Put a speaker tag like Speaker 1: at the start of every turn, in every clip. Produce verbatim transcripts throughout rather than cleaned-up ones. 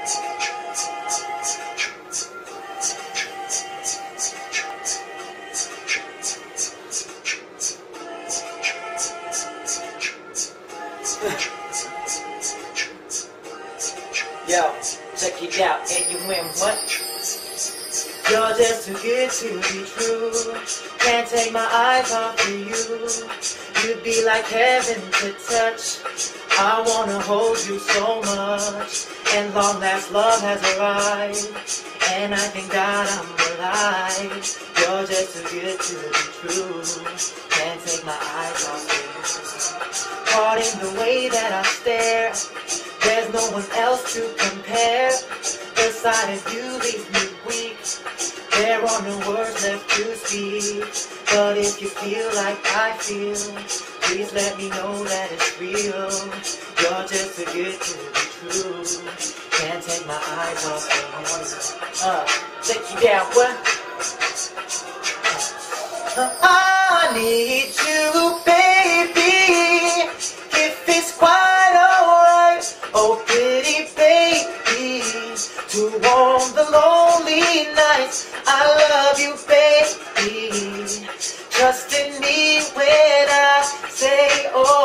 Speaker 1: Yo, check it out, and you win what? You're just too good to be true. Can't take my eyes off of you. You'd be like heaven to touch. I wanna hold you so much. And long last love has arrived. And I thank God I'm alive. You're just too good to be true. Can't take my eyes off of you. Caught in the way that I stare. There's no one else to compare. The sight of you leaves me weak. There are no words left to speak. But if you feel like I feel, please let me know that it's real. You're just too good to be true. Can't take my eyes off of you. Uh, check it out, what? I need you, baby. If it's quite alright, oh pretty baby, to warm the lonely nights. I love you, baby. Trust in me when I say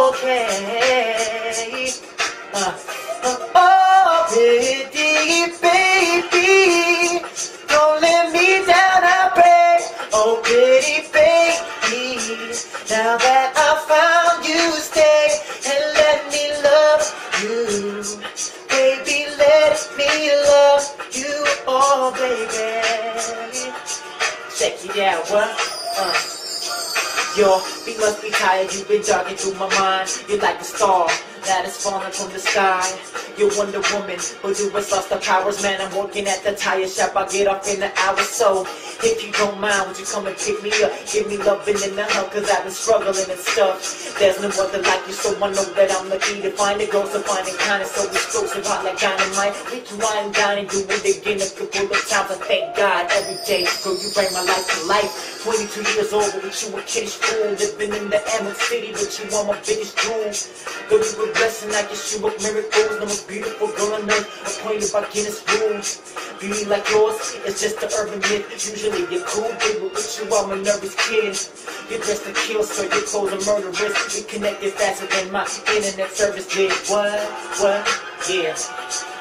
Speaker 1: okay. Uh, uh, oh, pretty baby, don't let me down, I pray. Oh, pretty baby, now that I found you, stay and let me love you. Baby, let me love you, oh baby. Check it out, what? Uh. Your feet must be tired, you've been jogging through my mind. You're like a star that is falling from the sky. You're Wonder Woman, but you has lost the powers. Man, I'm working at the tire shop, I'll get off in an hour. So, if you don't mind, would you come and pick me up? Give me loving in the hug, cause I've been struggling and stuff. There's no other like you, so I know that I'm lucky to find a girl so fine and kind of so explosive, hot like dynamite. We can wine and dine and do it again a couple of times. I thank God every day, girl, you bring my life to life. twenty-two years old, but you a kiddish fool. Living in the Emerald City, but you are my biggest jewel. Girl, you a blessing, I guess you work miracles. The most beautiful girl on earth, appointed by Guinness rules. Beauty like yours, it's just an urban myth. Usually you're cool, baby, but with you I'm a nervous kid. You're dressed to kill, so your clothes are murderous. We connected faster than my internet service did. What? What? Yeah.